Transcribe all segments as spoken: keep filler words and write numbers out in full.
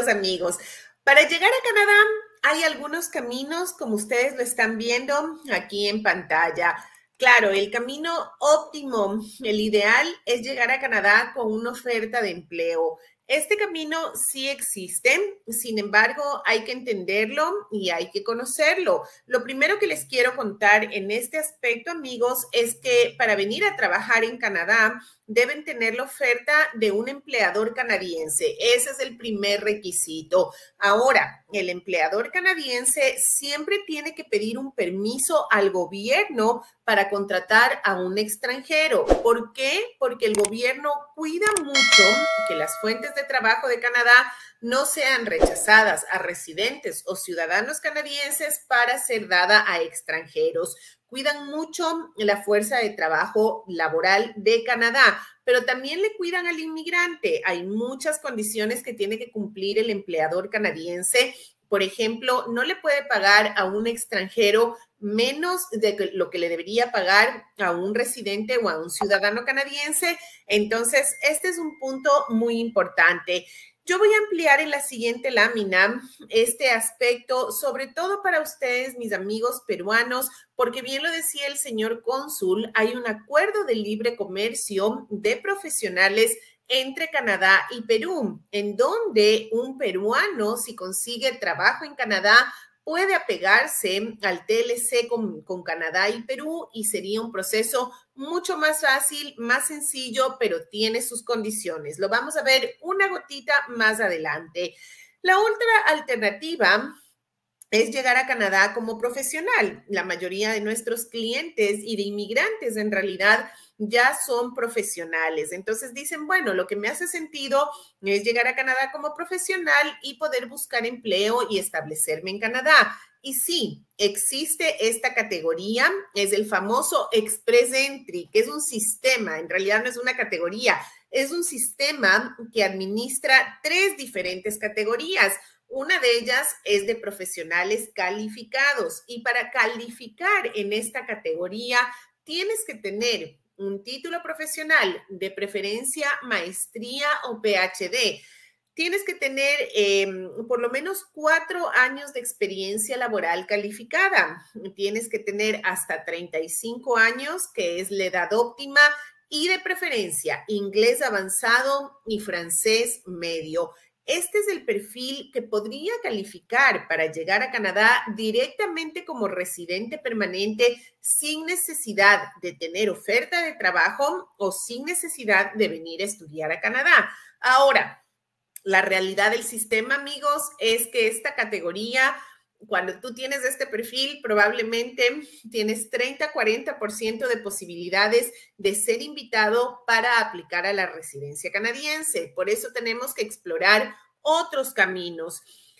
Bienvenidos, amigos. Para llegar a Canadá hay algunos caminos, como ustedes lo están viendo aquí en pantalla. Claro, el camino óptimo, el ideal es llegar a Canadá con una oferta de empleo. Este camino sí existe, sin embargo, hay que entenderlo y hay que conocerlo. Lo primero que les quiero contar en este aspecto, amigos, es que para venir a trabajar en Canadá deben tener la oferta de un empleador canadiense. Ese es el primer requisito. Ahora, el empleador canadiense siempre tiene que pedir un permiso al gobierno para contratar a un extranjero. ¿Por qué? Porque el gobierno cuida mucho que las fuentes de trabajo de Canadá no sean rechazadas a residentes o ciudadanos canadienses para ser dada a extranjeros. Cuidan mucho la fuerza de trabajo laboral de Canadá, pero también le cuidan al inmigrante. Hay muchas condiciones que tiene que cumplir el empleador canadiense. Por ejemplo, no le puede pagar a un extranjero menos de lo que le debería pagar a un residente o a un ciudadano canadiense. Entonces, este es un punto muy importante. Yo voy a ampliar en la siguiente lámina este aspecto, sobre todo para ustedes, mis amigos peruanos, porque bien lo decía el señor cónsul, hay un acuerdo de libre comercio de profesionales entre Canadá y Perú, en donde un peruano, si consigue trabajo en Canadá, puede apegarse al T L C con, con Canadá y Perú y sería un proceso mucho más fácil, más sencillo, pero tiene sus condiciones. Lo vamos a ver una gotita más adelante. La otra alternativa es llegar a Canadá como profesional. La mayoría de nuestros clientes y de inmigrantes en realidad ya son profesionales. Entonces dicen, bueno, lo que me hace sentido es llegar a Canadá como profesional y poder buscar empleo y establecerme en Canadá. Y sí, existe esta categoría, es el famoso Express Entry, que es un sistema, en realidad no es una categoría, es un sistema que administra tres diferentes categorías. Una de ellas es de profesionales calificados y para calificar en esta categoría tienes que tener un título profesional, de preferencia maestría o P H D. Tienes que tener eh, por lo menos cuatro años de experiencia laboral calificada. Tienes que tener hasta treinta y cinco años, que es la edad óptima, y de preferencia inglés avanzado y francés medio. Este es el perfil que podría calificar para llegar a Canadá directamente como residente permanente sin necesidad de tener oferta de trabajo o sin necesidad de venir a estudiar a Canadá. Ahora, la realidad del sistema, amigos, es que esta categoría, cuando tú tienes este perfil, probablemente tienes treinta a cuarenta por ciento de posibilidades de ser invitado para aplicar a la residencia canadiense. Por eso tenemos que explorar otros caminos.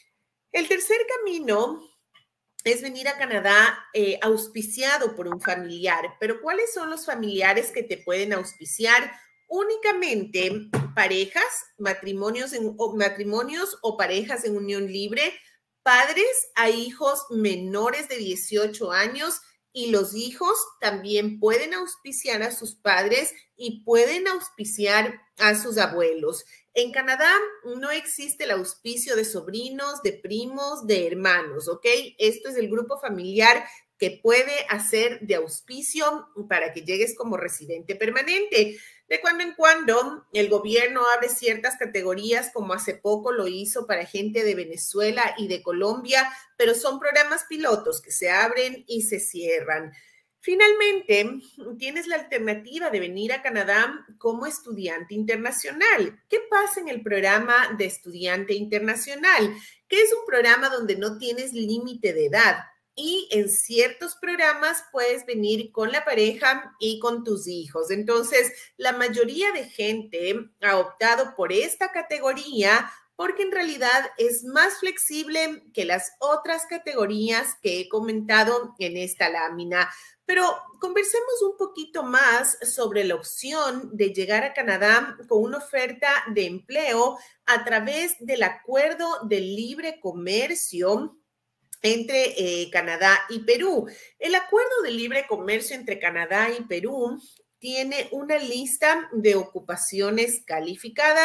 El tercer camino es venir a Canadá eh, auspiciado por un familiar. Pero ¿cuáles son los familiares que te pueden auspiciar? Únicamente parejas, matrimonios, en, o matrimonios o parejas en unión libre, padres a hijos menores de dieciocho años, y los hijos también pueden auspiciar a sus padres y pueden auspiciar a sus abuelos. En Canadá no existe el auspicio de sobrinos, de primos, de hermanos, ¿ok? Esto es el grupo familiar que puede hacer de auspicio para que llegues como residente permanente. De cuando en cuando, el gobierno abre ciertas categorías, como hace poco lo hizo para gente de Venezuela y de Colombia, pero son programas pilotos que se abren y se cierran. Finalmente, tienes la alternativa de venir a Canadá como estudiante internacional. ¿Qué pasa en el programa de estudiante internacional? Que es un programa donde no tienes límite de edad. Y en ciertos programas puedes venir con la pareja y con tus hijos. Entonces, la mayoría de gente ha optado por esta categoría porque en realidad es más flexible que las otras categorías que he comentado en esta lámina. Pero conversemos un poquito más sobre la opción de llegar a Canadá con una oferta de empleo a través del Acuerdo de Libre Comercio entre eh, Canadá y Perú. El Acuerdo de Libre Comercio entre Canadá y Perú tiene una lista de ocupaciones calificadas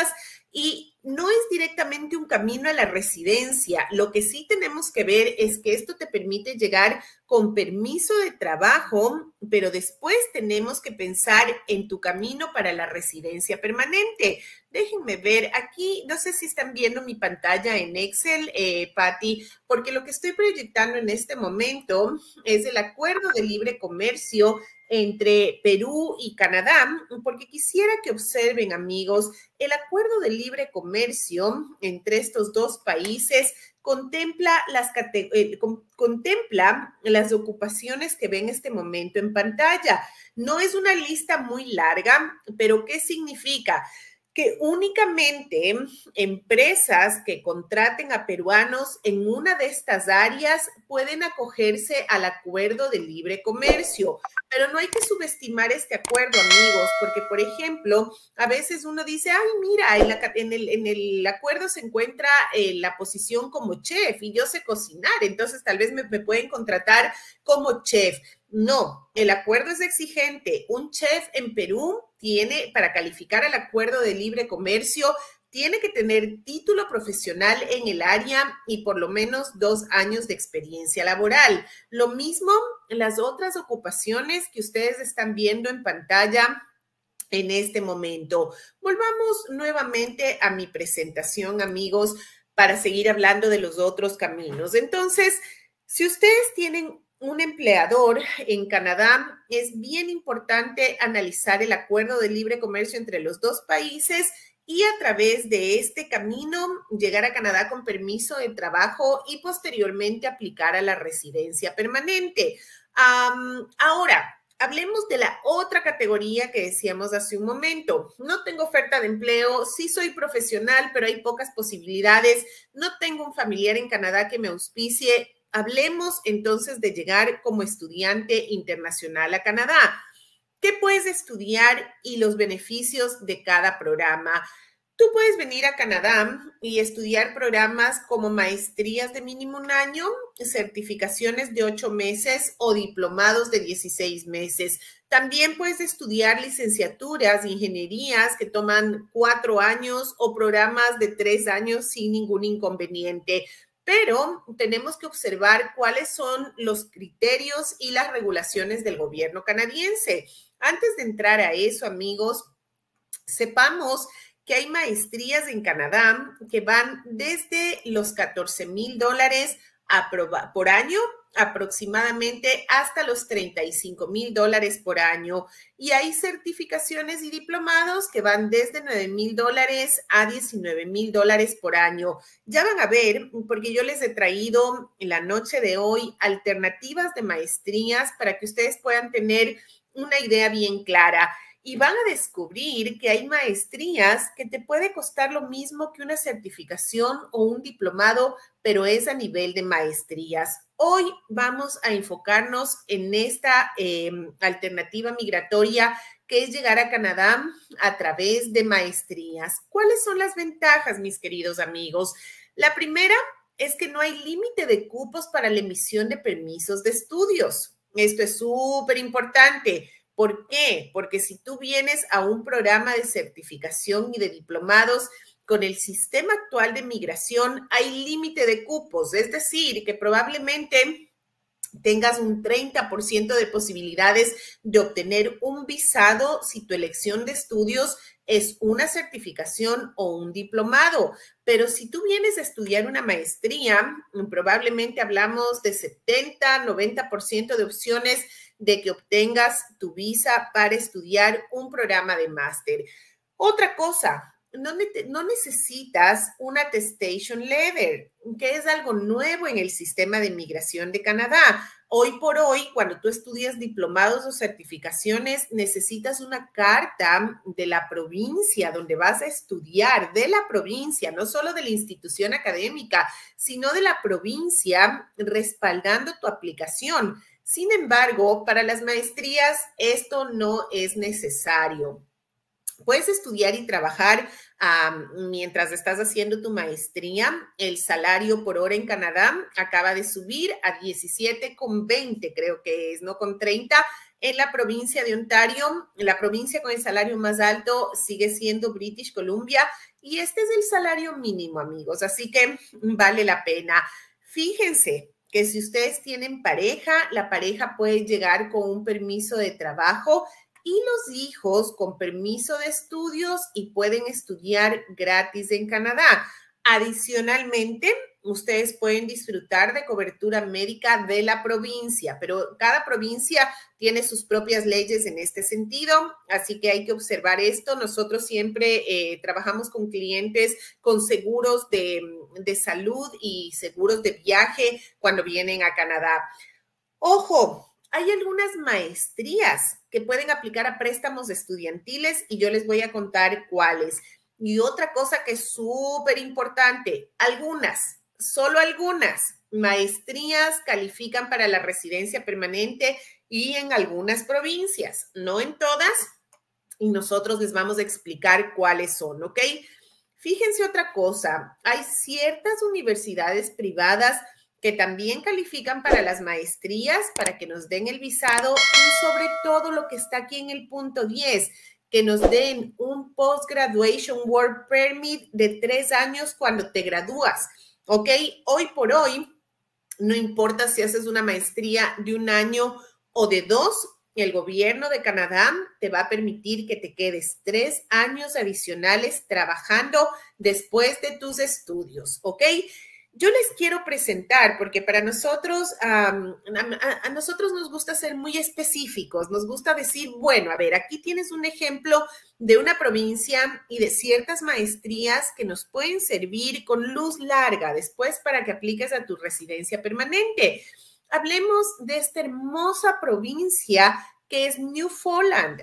Y no es directamente un camino a la residencia. Lo que sí tenemos que ver es que esto te permite llegar con permiso de trabajo, pero después tenemos que pensar en tu camino para la residencia permanente. Déjenme ver aquí, no sé si están viendo mi pantalla en Excel, eh, Patti, porque lo que estoy proyectando en este momento es el acuerdo de libre comercio entre Perú y Canadá, porque quisiera que observen, amigos, el acuerdo de libre comercio entre estos dos países contempla las, eh, contempla las ocupaciones que ven en este momento en pantalla. No es una lista muy larga, pero ¿qué significa? Que únicamente empresas que contraten a peruanos en una de estas áreas pueden acogerse al acuerdo de libre comercio. Pero no hay que subestimar este acuerdo, amigos, porque, por ejemplo, a veces uno dice, ay, mira, en, la, en, el, en el acuerdo se encuentra eh, la posición como chef y yo sé cocinar, entonces tal vez me, me pueden contratar como chef. No, el acuerdo es exigente. Un chef en Perú tiene, para calificar el acuerdo de libre comercio, tiene que tener título profesional en el área y por lo menos dos años de experiencia laboral. Lo mismo las otras ocupaciones que ustedes están viendo en pantalla en este momento. Volvamos nuevamente a mi presentación, amigos, para seguir hablando de los otros caminos. Entonces, si ustedes tienen un empleador en Canadá, es bien importante analizar el acuerdo de libre comercio entre los dos países y a través de este camino llegar a Canadá con permiso de trabajo y posteriormente aplicar a la residencia permanente. Um, ahora, hablemos de la otra categoría que decíamos hace un momento. No tengo oferta de empleo, sí soy profesional, pero hay pocas posibilidades. No tengo un familiar en Canadá que me auspicie. Hablemos entonces de llegar como estudiante internacional a Canadá. ¿Qué puedes estudiar y los beneficios de cada programa? Tú puedes venir a Canadá y estudiar programas como maestrías de mínimo un año, certificaciones de ocho meses o diplomados de dieciséis meses. También puedes estudiar licenciaturas, ingenierías que toman cuatro años o programas de tres años sin ningún inconveniente. Pero tenemos que observar cuáles son los criterios y las regulaciones del gobierno canadiense. Antes de entrar a eso, amigos, sepamos que hay maestrías en Canadá que van desde los catorce mil dólares por año aproximadamente hasta los treinta y cinco mil dólares por año. Y hay certificaciones y diplomados que van desde nueve mil dólares a diecinueve mil dólares por año. Ya van a ver, porque yo les he traído en la noche de hoy alternativas de maestrías para que ustedes puedan tener una idea bien clara. Y van a descubrir que hay maestrías que te puede costar lo mismo que una certificación o un diplomado, pero es a nivel de maestrías. Hoy vamos a enfocarnos en esta eh, alternativa migratoria que es llegar a Canadá a través de maestrías. ¿Cuáles son las ventajas, mis queridos amigos? La primera es que no hay límite de cupos para la emisión de permisos de estudios. Esto es súper importante. ¿Por qué? Porque si tú vienes a un programa de certificación y de diplomados, con el sistema actual de migración hay límite de cupos, es decir, que probablemente tengas un treinta por ciento de posibilidades de obtener un visado si tu elección de estudios es una certificación o un diplomado. Pero si tú vienes a estudiar una maestría, probablemente hablamos de setenta, noventa por ciento de opciones de que obtengas tu visa para estudiar un programa de máster. Otra cosa, no, no necesitas un attestation letter, que es algo nuevo en el sistema de migración de Canadá. Hoy por hoy, cuando tú estudias diplomados o certificaciones, necesitas una carta de la provincia donde vas a estudiar, de la provincia, no solo de la institución académica, sino de la provincia, respaldando tu aplicación. Sin embargo, para las maestrías esto no es necesario. Puedes estudiar y trabajar um, mientras estás haciendo tu maestría. El salario por hora en Canadá acaba de subir a diecisiete con veinte, creo que es, no con treinta. En la provincia de Ontario, la provincia con el salario más alto sigue siendo British Columbia Y este es el salario mínimo, amigos, así que vale la pena. Fíjense que si ustedes tienen pareja, la pareja puede llegar con un permiso de trabajo y los hijos con permiso de estudios y pueden estudiar gratis en Canadá. Adicionalmente, ustedes pueden disfrutar de cobertura médica de la provincia, pero cada provincia tiene sus propias leyes en este sentido, así que hay que observar esto. Nosotros siempre eh, trabajamos con clientes con seguros de, de salud y seguros de viaje cuando vienen a Canadá. Ojo, hay algunas maestrías que pueden aplicar a préstamos estudiantiles y yo les voy a contar cuáles. Y otra cosa que es súper importante, algunas, solo algunas maestrías califican para la residencia permanente y en algunas provincias, no en todas, y nosotros les vamos a explicar cuáles son, ¿ok? Fíjense otra cosa, hay ciertas universidades privadas que también califican para las maestrías, para que nos den el visado y sobre todo lo que está aquí en el punto diez, que nos den un Post-Graduation Work Permit de tres años cuando te gradúas, ¿ok? Hoy por hoy, no importa si haces una maestría de un año o de dos, el gobierno de Canadá te va a permitir que te quedes tres años adicionales trabajando después de tus estudios, ¿ok? Yo les quiero presentar, porque para nosotros, um, a, a nosotros nos gusta ser muy específicos, nos gusta decir, bueno, a ver, aquí tienes un ejemplo de una provincia y de ciertas maestrías que nos pueden servir con luz larga después para que apliques a tu residencia permanente. Hablemos de esta hermosa provincia que es Newfoundland.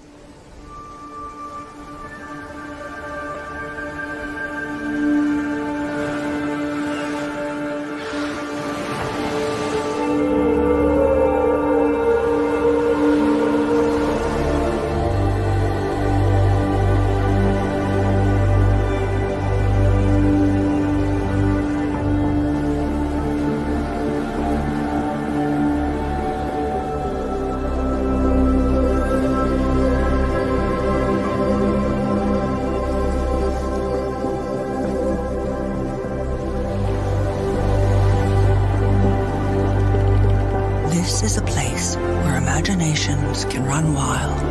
This is a place where imaginations can run wild.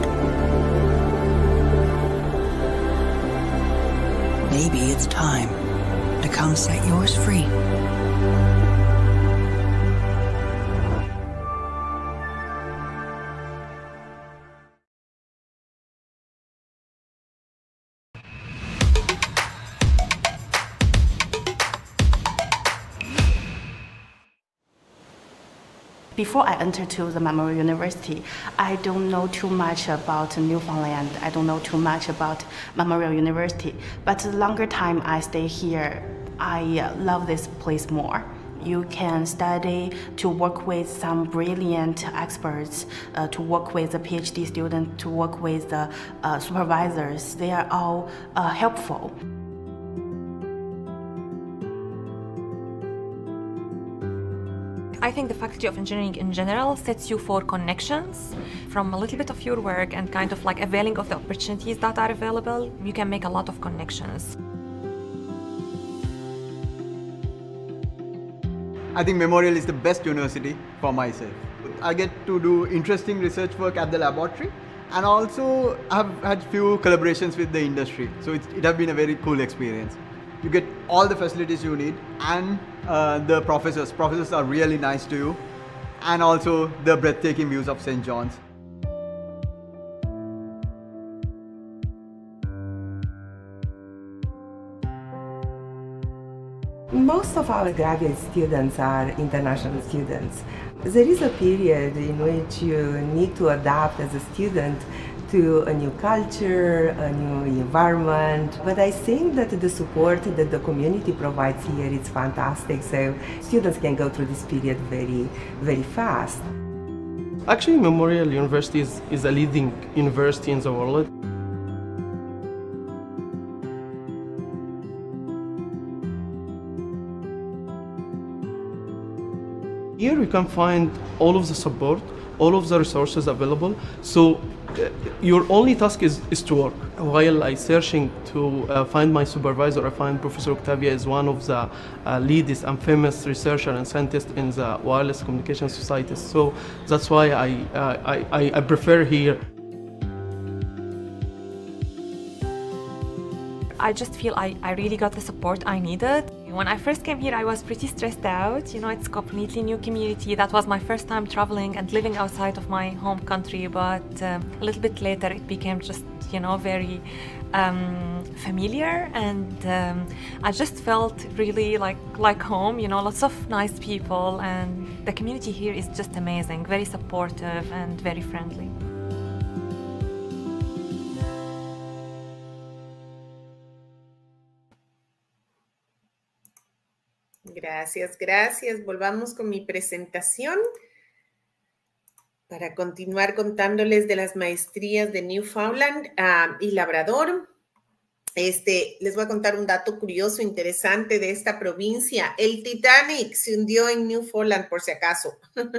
Maybe it's time to come set yours free. Before I entered to the Memorial University, I don't know too much about Newfoundland. I don't know too much about Memorial University. But the longer time I stay here, I love this place more. You can study, to work with some brilliant experts, uh, to work with the PhD student, to work with the uh, supervisors. They are all uh, helpful. I think the Faculty of Engineering in general sets you for connections. From a little bit of your work and kind of like availing of the opportunities that are available, you can make a lot of connections. I think Memorial is the best university for myself. I get to do interesting research work at the laboratory, and also I've had few collaborations with the industry. So it, it has been a very cool experience. You get all the facilities you need, and uh, the professors. Professors are really nice to you, and also the breathtaking views of Saint John's. Most of our graduate students are international students. There is a period in which you need to adapt as a student to a new culture, a new environment. But I think that the support that the community provides here is fantastic, so students can go through this period very, very fast. Actually, Memorial University is, is a leading university in the world. Here we can find all of the support all of the resources available. So uh, your only task is, is to work. While I searching to uh, find my supervisor, I find Professor Octavia is one of the uh, leaders and famous researcher and scientists in the wireless communication societies. So that's why I, uh, I, I prefer here. I just feel I, I really got the support I needed. When I first came here, I was pretty stressed out. You know, it's a completely new community. That was my first time traveling and living outside of my home country. But um, a little bit later, it became just, you know, very um, familiar. And um, I just felt really like, like home, you know, lots of nice people. And the community here is just amazing, very supportive and very friendly. Gracias, gracias. Volvamos con mi presentación para continuar contándoles de las maestrías de Newfoundland uh, y Labrador. Este, les voy a contar un dato curioso, interesante de esta provincia. El Titanic se hundió en Newfoundland, por si acaso.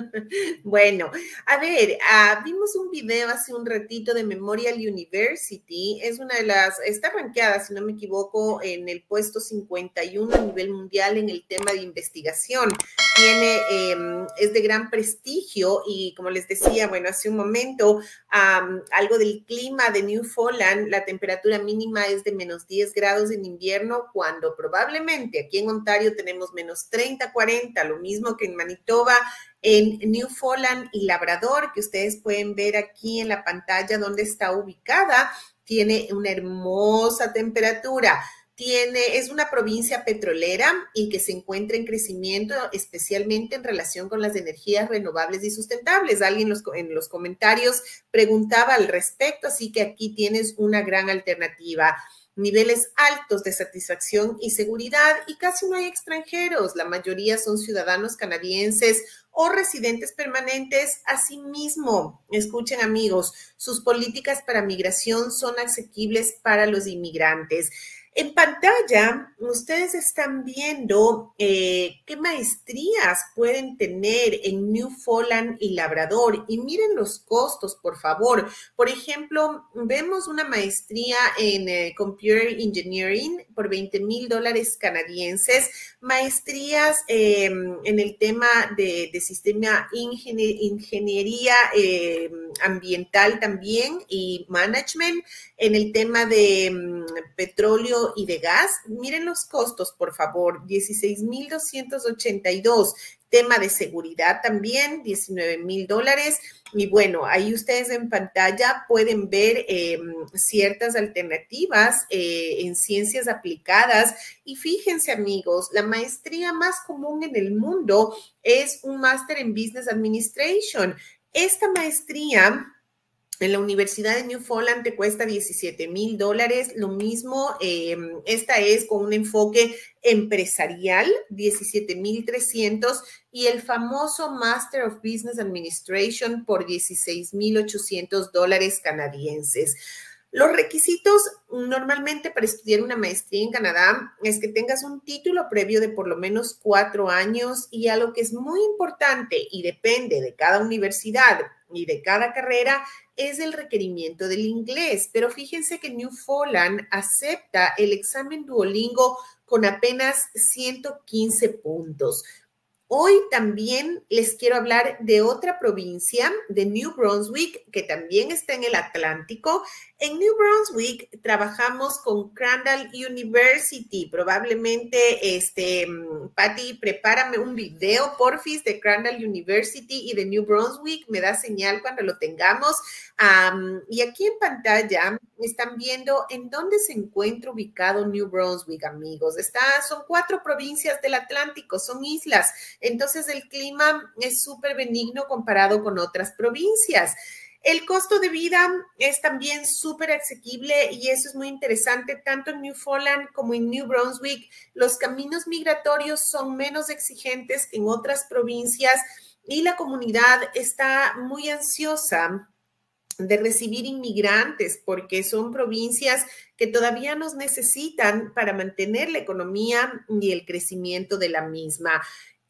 Bueno, a ver, uh, vimos un video hace un ratito de Memorial University. Es una de las, está rankeada, si no me equivoco, en el puesto cincuenta y uno a nivel mundial en el tema de investigación. Tiene, eh, es de gran prestigio y como les decía, bueno, hace un momento, um, algo del clima de Newfoundland, la temperatura mínima es de menos diez grados en invierno, cuando probablemente aquí en Ontario tenemos menos treinta, cuarenta, lo mismo que en Manitoba, en Newfoundland y Labrador, que ustedes pueden ver aquí en la pantalla donde está ubicada, tiene una hermosa temperatura. Tiene, es una provincia petrolera y que se encuentra en crecimiento, especialmente en relación con las energías renovables y sustentables. Alguien los, en los comentarios preguntaba al respecto, así que aquí tienes una gran alternativa. Niveles altos de satisfacción y seguridad y casi no hay extranjeros. La mayoría son ciudadanos canadienses o residentes permanentes. Asimismo, escuchen amigos, sus políticas para migración son asequibles para los inmigrantes. En pantalla, ustedes están viendo eh, qué maestrías pueden tener en Newfoundland y Labrador. Y miren los costos, por favor. Por ejemplo, vemos una maestría en eh, Computer Engineering por veinte mil dólares canadienses. Maestrías eh, en el tema de, de sistema ingenier, ingeniería eh, ambiental también y management. En el tema de um, petróleo y de gas, miren los costos, por favor, dieciséis mil doscientos ochenta y dos. Tema de seguridad también, diecinueve mil dólares. Y bueno, ahí ustedes en pantalla pueden ver eh, ciertas alternativas eh, en ciencias aplicadas. Y fíjense, amigos, la maestría más común en el mundo es un máster en Business Administration. Esta maestría en la Universidad de Newfoundland te cuesta diecisiete mil dólares. Lo mismo, eh, esta es con un enfoque empresarial, diecisiete mil trescientos. Y el famoso Master of Business Administration por dieciséis mil ochocientos dólares canadienses. Los requisitos normalmente para estudiar una maestría en Canadá es que tengas un título previo de por lo menos cuatro años y algo que es muy importante y depende de cada universidad y de cada carrera es el requerimiento del inglés. Pero fíjense que Newfoundland acepta el examen Duolingo con apenas ciento quince puntos. Hoy también les quiero hablar de otra provincia, de New Brunswick, que también está en el Atlántico. En New Brunswick trabajamos con Crandall University. Probablemente, este, Patty, prepárame un video, porfis, de Crandall University y de New Brunswick. Me da señal cuando lo tengamos. Um, y aquí en pantalla están viendo en dónde se encuentra ubicado New Brunswick, amigos. Está, son cuatro provincias del Atlántico, son islas. Entonces, el clima es súper benigno comparado con otras provincias. El costo de vida es también súper asequible y eso es muy interesante, tanto en Newfoundland como en New Brunswick. Los caminos migratorios son menos exigentes que en otras provincias y la comunidad está muy ansiosa de recibir inmigrantes porque son provincias que todavía nos necesitan para mantener la economía y el crecimiento de la misma.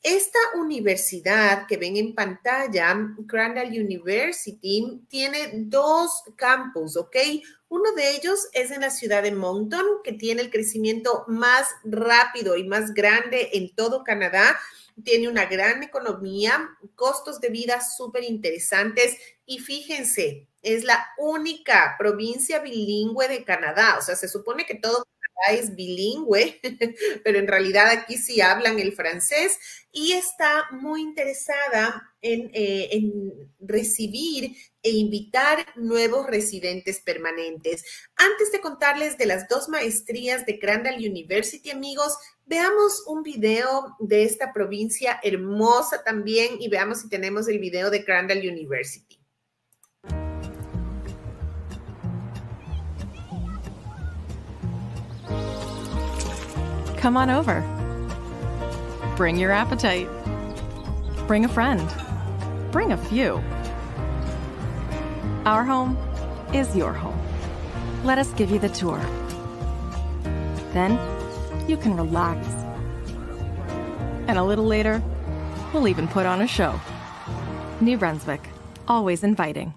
Esta universidad que ven en pantalla, Crandall University, tiene dos campus, ¿ok? Uno de ellos es en la ciudad de Moncton, que tiene el crecimiento más rápido y más grande en todo Canadá. Tiene una gran economía, costos de vida súper interesantes y fíjense, es la única provincia bilingüe de Canadá. O sea, se supone que todo Canadá es bilingüe, pero en realidad aquí sí hablan el francés y está muy interesada en, eh, en recibir e invitar nuevos residentes permanentes. Antes de contarles de las dos maestrías de Crandall University, amigos, veamos un video de esta provincia hermosa también y veamos si tenemos el video de Crandall University. Come on over. Bring your appetite. Bring a friend. Bring a few. Our home is your home. Let us give you the tour. Then you can relax. And a little later, we'll even put on a show. New Brunswick, always inviting.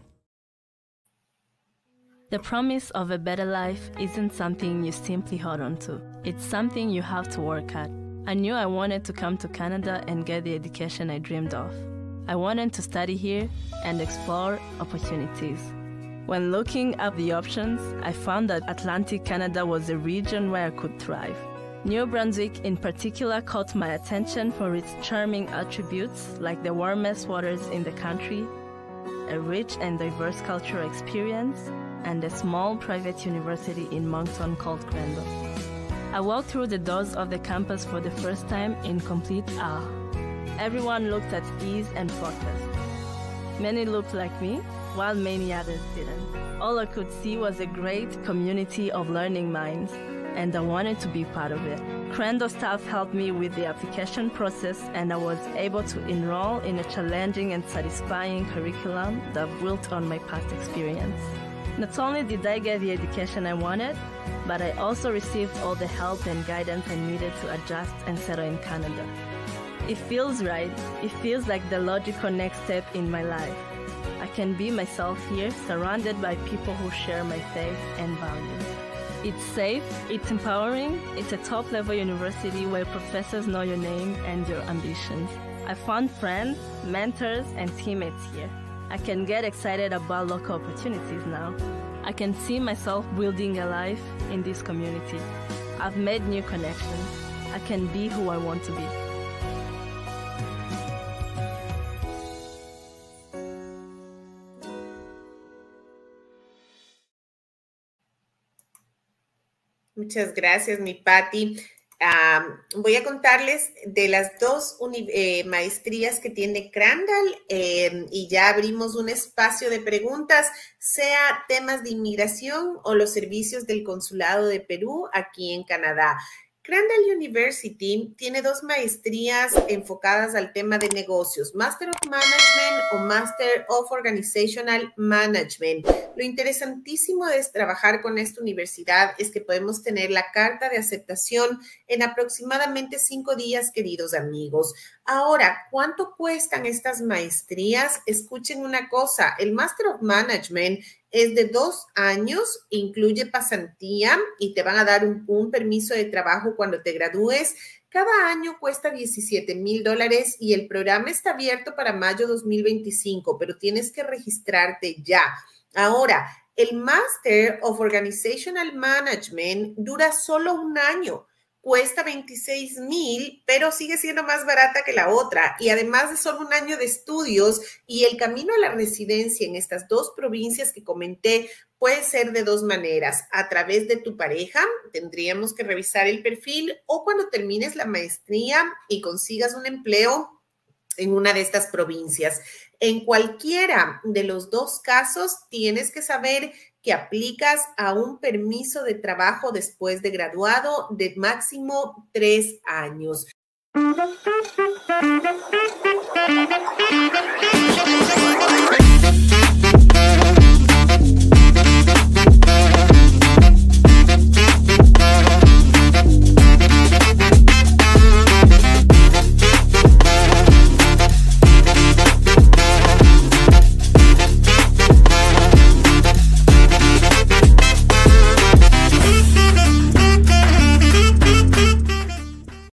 The promise of a better life isn't something you simply hold on to. It's something you have to work at. I knew I wanted to come to Canada and get the education I dreamed of. I wanted to study here and explore opportunities. When looking up the options, I found that Atlantic Canada was a region where I could thrive. New Brunswick in particular caught my attention for its charming attributes like the warmest waters in the country, a rich and diverse cultural experience, and a small private university in Moncton called Crandall. I walked through the doors of the campus for the first time in complete awe. Everyone looked at ease and focused. Many looked like me, while many others didn't. All I could see was a great community of learning minds, and I wanted to be part of it. Crandall staff helped me with the application process, and I was able to enroll in a challenging and satisfying curriculum that built on my past experience. Not only did I get the education I wanted, but I also received all the help and guidance I needed to adjust and settle in Canada. It feels right. It feels like the logical next step in my life. I can be myself here, surrounded by people who share my faith and values. It's safe, it's empowering, it's a top-level university where professors know your name and your ambitions. I found friends, mentors, and teammates here. I can get excited about local opportunities now. I can see myself building a life in this community. I've made new connections. I can be who I want to be. Muchas gracias, mi Patti. Um, voy a contarles de las dos eh, maestrías que tiene Crandall eh, y ya abrimos un espacio de preguntas, sea temas de inmigración o los servicios del Consulado de Perú aquí en Canadá. Crandall University tiene dos maestrías enfocadas al tema de negocios, Master of Management o Master of Organizational Management. Lo interesantísimo de trabajar con esta universidad es que podemos tener la carta de aceptación en aproximadamente cinco días, queridos amigos. Ahora, ¿cuánto cuestan estas maestrías? Escuchen una cosa, el Master of Management es de dos años, incluye pasantía y te van a dar un, un permiso de trabajo cuando te gradúes. Cada año cuesta diecisiete mil dólares y el programa está abierto para mayo dos mil veinticinco, pero tienes que registrarte ya. Ahora, el Master of Organizational Management dura solo un año. Cuesta veintiséis mil, pero sigue siendo más barata que la otra. Y además de solo un año de estudios y el camino a la residencia en estas dos provincias que comenté puede ser de dos maneras. A través de tu pareja, tendríamos que revisar el perfil, o cuando termines la maestría y consigas un empleo en una de estas provincias. En cualquiera de los dos casos, tienes que saber que aplicas a un permiso de trabajo después de graduado de máximo tres años.